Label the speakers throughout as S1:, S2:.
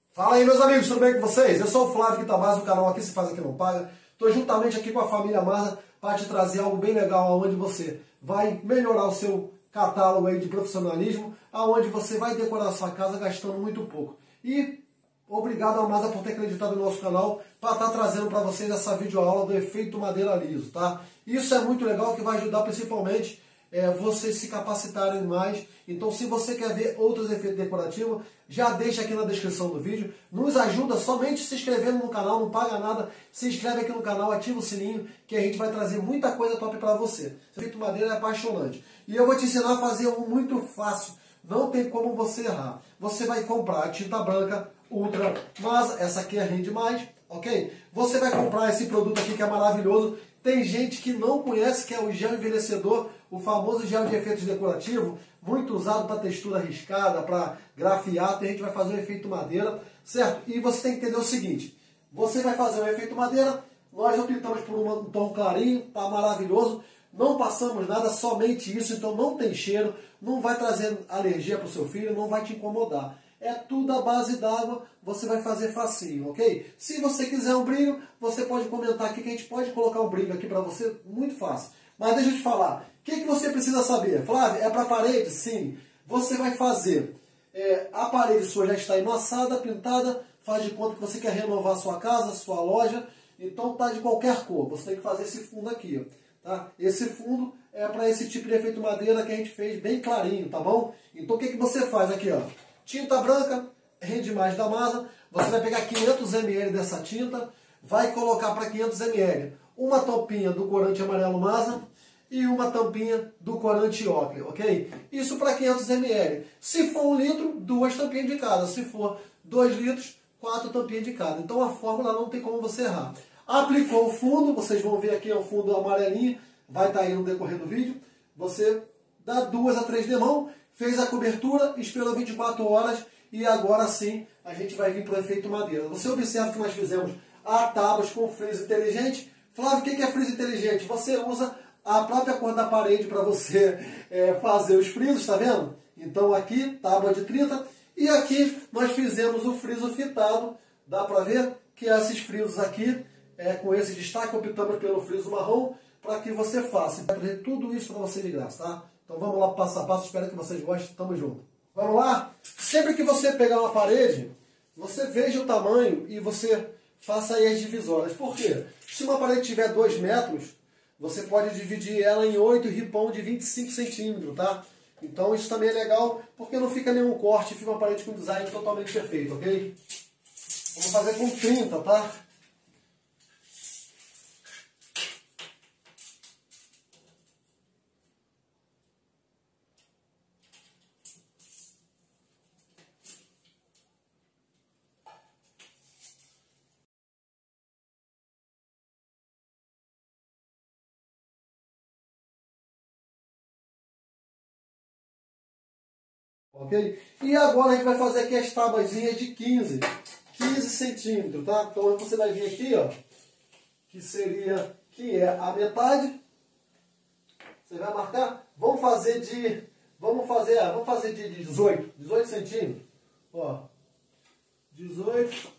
S1: Fala aí, meus amigos, tudo bem com vocês? Eu sou o Flávio Guitabás, do canal Aqui Se Faz Aqui Não Paga. Estou juntamente aqui com a família Maza para te trazer algo bem legal, onde você vai melhorar o seu catálogo aí de profissionalismo, aonde você vai decorar a sua casa gastando muito pouco. E obrigado a Maza por ter acreditado no nosso canal para estar trazendo para vocês essa videoaula do efeito madeira liso, tá? Isso é muito legal, que vai ajudar principalmente vocês se capacitarem mais. Então, se você quer ver outros efeitos decorativos, já deixa aqui na descrição do vídeo. Nos ajuda somente se inscrevendo no canal, não paga nada. Se inscreve aqui no canal, ativa o sininho, que a gente vai trazer muita coisa top para você. O efeito madeira é apaixonante. E eu vou te ensinar a fazer um muito fácil. Não tem como você errar. Você vai comprar a tinta branca Ultra Maza, essa aqui rende mais, ok? Você vai comprar esse produto aqui que é maravilhoso. Tem gente que não conhece, que é o gel envelhecedor, o famoso gel de efeitos decorativos, muito usado para textura riscada, para grafiato, e a gente vai fazer um efeito madeira, certo? E você tem que entender o seguinte, você vai fazer um efeito madeira, nós optamos por um tom clarinho, tá maravilhoso, não passamos nada, somente isso, então não tem cheiro, não vai trazer alergia para o seu filho, não vai te incomodar. É tudo à base d'água, você vai fazer facinho, ok? Se você quiser um brilho, você pode comentar aqui que a gente pode colocar um brilho aqui para você, muito fácil. Mas deixa eu te falar, o que você precisa saber? Flávio, é para parede? Sim. Você vai fazer, a parede sua já está emassada, pintada, faz de conta que você quer renovar a sua casa, a sua loja, então tá de qualquer cor. Você tem que fazer esse fundo aqui, ó, tá? Esse fundo é para esse tipo de efeito madeira que a gente fez bem clarinho, tá bom? Então o que você faz aqui, ó? Tinta branca, rende mais da Maza, você vai pegar 500 ml dessa tinta, vai colocar para 500 ml uma tampinha do corante amarelo Maza e uma tampinha do corante ocre, ok? Isso para 500 ml. Se for 1 litro, 2 tampinhas de cada. Se for 2 litros, 4 tampinhas de cada. Então a fórmula não tem como você errar. Aplicou o fundo, vocês vão ver aqui, é o fundo amarelinho, vai estar aí no decorrer do vídeo. Você dá 2 a 3 demão, fez a cobertura, esperou 24 horas e agora sim a gente vai vir para o efeito madeira. Você observa que nós fizemos a tábuas com friso inteligente. Flávio, o que é friso inteligente? Você usa a própria cor da parede para você fazer os frisos, tá vendo? Então aqui, tábua de 30, e aqui nós fizemos o friso fitado. Dá para ver que esses frisos aqui, com esse destaque, optamos pelo friso marrom, para que você faça. Vai trazer tudo isso para você de graça, tá? Então vamos lá passo a passo, espero que vocês gostem, tamo junto. Vamos lá? Sempre que você pegar uma parede, você veja o tamanho e você faça aí as divisórias. Por quê? Se uma parede tiver 2 metros, você pode dividir ela em 8 ripão de 25 centímetros, tá? Então isso também é legal, porque não fica nenhum corte, fica uma parede com design totalmente perfeito, ok? Vamos fazer com 30, tá? Ok? E agora a gente vai fazer aqui as tabuazinhas de 15 centímetros, tá? Então você vai vir aqui, ó, que é a metade. Você vai marcar, vamos fazer de 18 centímetros, ó, 18,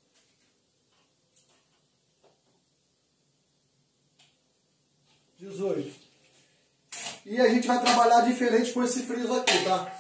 S1: e a gente vai trabalhar diferente com esse friso aqui, tá?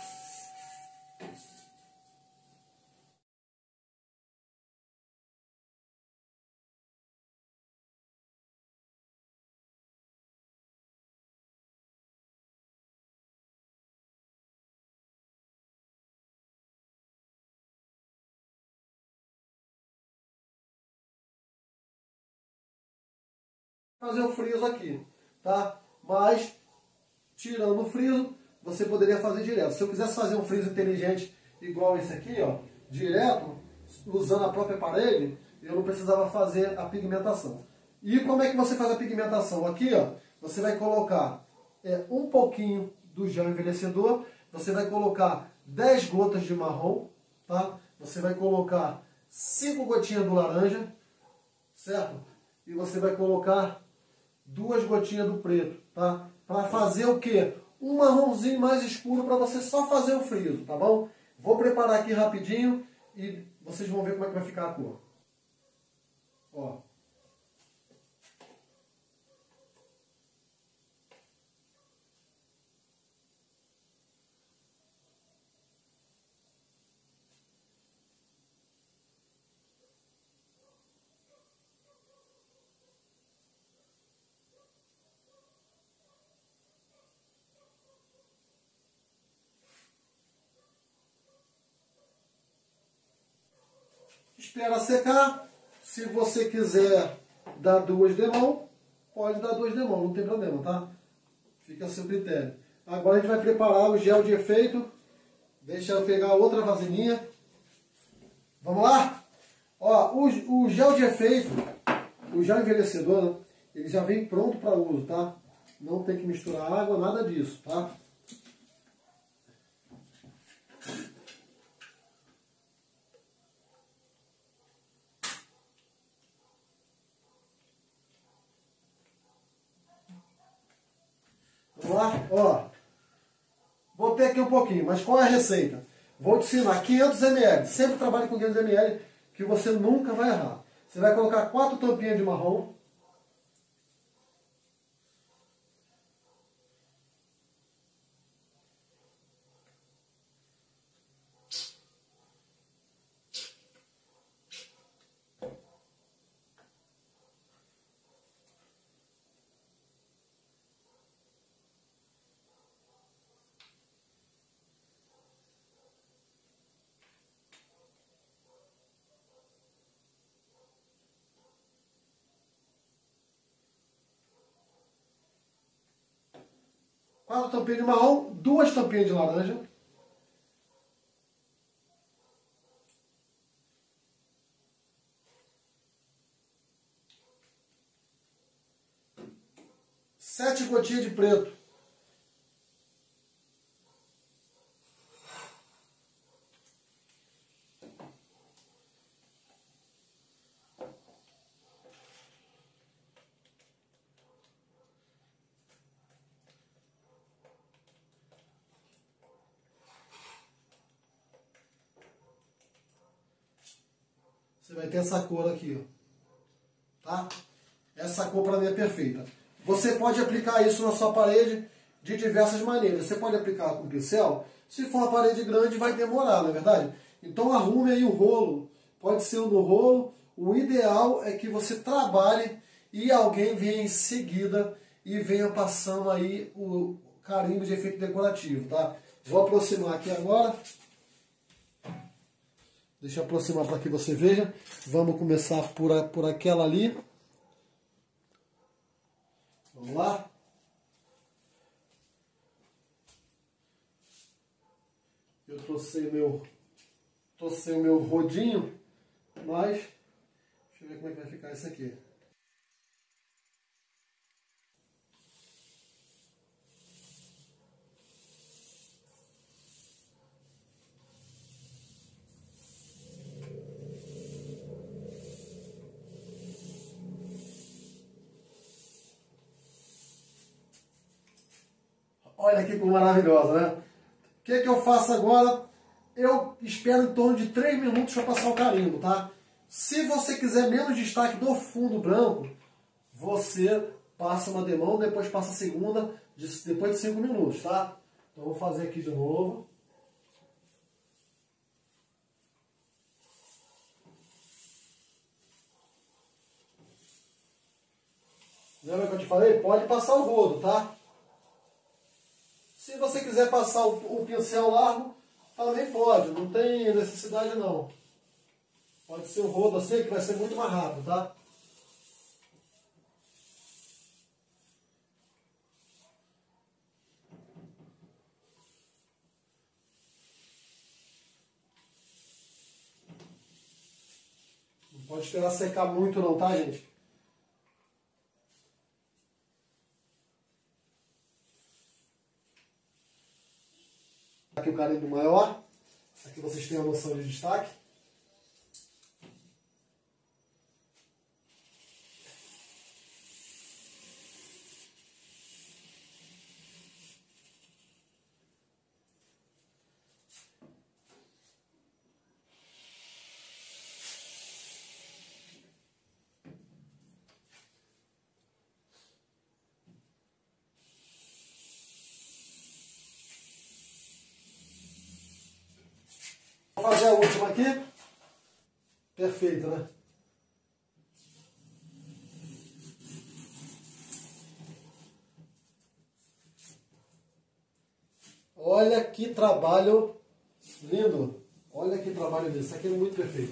S1: Fazer o friso aqui, tá? Mas, tirando o friso, você poderia fazer direto. Se eu quisesse fazer um friso inteligente igual esse aqui, ó, direto, usando a própria parede, eu não precisava fazer a pigmentação. E como é que você faz a pigmentação? Aqui, ó, você vai colocar um pouquinho do gel envelhecedor, você vai colocar 10 gotas de marrom, tá? Você vai colocar 5 gotinhas do laranja, certo? E você vai colocar 2 gotinhas do preto, tá? Para fazer o quê? Um marronzinho mais escuro para você só fazer o friso, tá bom? Vou preparar aqui rapidinho e vocês vão ver como é que vai ficar a cor. Ó. Espera secar. Se você quiser dar 2 demãos, pode dar 2 demãos, não tem problema, tá? Fica a seu critério. Agora a gente vai preparar o gel de efeito. Deixa eu pegar outra vasilhinha. Vamos lá? Ó, o gel de efeito, o gel envelhecedor, né, ele já vem pronto para uso, tá? Não tem que misturar água, nada disso, tá? Vamos lá? Ó, botei aqui um pouquinho, mas qual é a receita? Vou te ensinar 500 ml, sempre trabalhe com 500 ml, que você nunca vai errar. Você vai colocar 4 tampinhas de marrom. Quatro tampinhas de marrom, 2 tampinhas de laranja. Sete gotinhas de preto. Você vai ter essa cor aqui, ó. Tá? Essa cor para mim é perfeita. Você pode aplicar isso na sua parede de diversas maneiras. Você pode aplicar com pincel. Se for uma parede grande, vai demorar, não é verdade? Então arrume aí o rolo. Pode ser no rolo. O ideal é que você trabalhe e alguém venha em seguida e venha passando aí o carimbo de efeito decorativo, tá? Vou aproximar aqui agora. Deixa eu aproximar para que você veja. Vamos começar por aquela ali. Vamos lá? Eu tô sem o meu rodinho, mas deixa eu ver como é que vai ficar isso aqui. Olha que cor maravilhosa, né? O que que eu faço agora? Eu espero em torno de 3 minutos para passar o carimbo, tá? Se você quiser menos destaque do fundo branco, você passa uma demão, depois passa a segunda, depois de 5 minutos, tá? Então vou fazer aqui de novo. Lembra que eu te falei? Pode passar o rodo, tá? Se você quiser passar o pincel largo, também pode, não tem necessidade não. Pode ser o rodo assim, que vai ser muito mais rápido, tá? Não pode esperar secar muito não, tá, gente? Aqui o carimbo maior. Aqui vocês têm a noção de destaque. fazer a última aqui. Perfeito, né? Olha que trabalho lindo. Olha que trabalho lindo. Isso aqui é muito perfeito.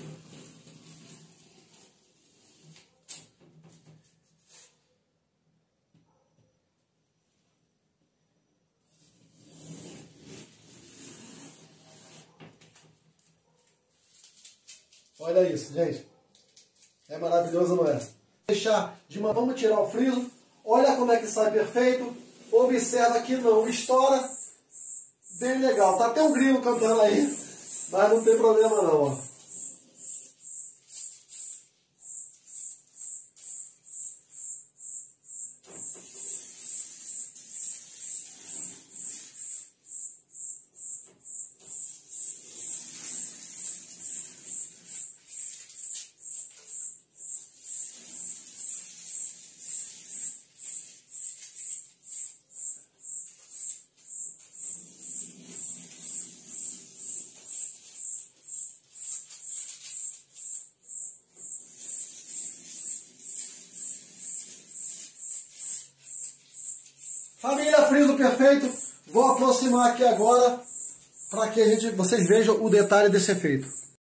S1: Olha isso, gente. É maravilhoso, não é? Vamos tirar o friso. Olha como é que sai perfeito. Observa que não estoura. Bem legal. Tá até um grilo cantando aí. Mas não tem problema não, ó. Família friso perfeito, vou aproximar aqui agora para que vocês vejam o detalhe desse efeito.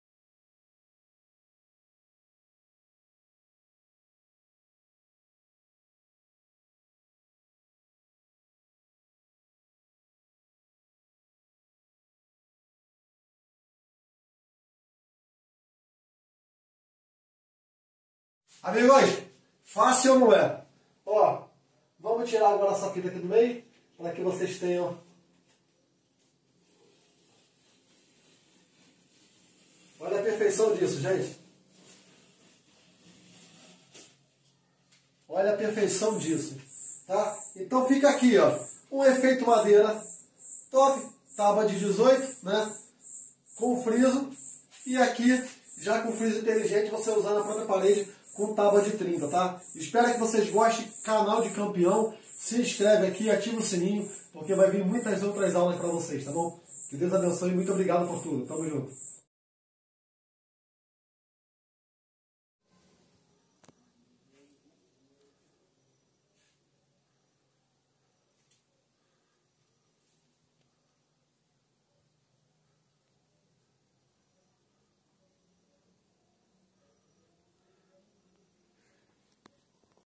S1: Amigos, fácil ou não é? Ó, vamos tirar agora essa fita aqui do meio, para que vocês tenham. Olha a perfeição disso, gente. Olha a perfeição disso, tá? Então fica aqui, ó, um efeito madeira, top, tábua de 18, né? Com friso, e aqui, já com friso inteligente, você usando a própria parede com tábua de 30, tá? Espero que vocês gostem, canal de campeão, se inscreve aqui, ativa o sininho, porque vai vir muitas outras aulas para vocês, tá bom? Que Deus abençoe e muito obrigado por tudo, tamo junto.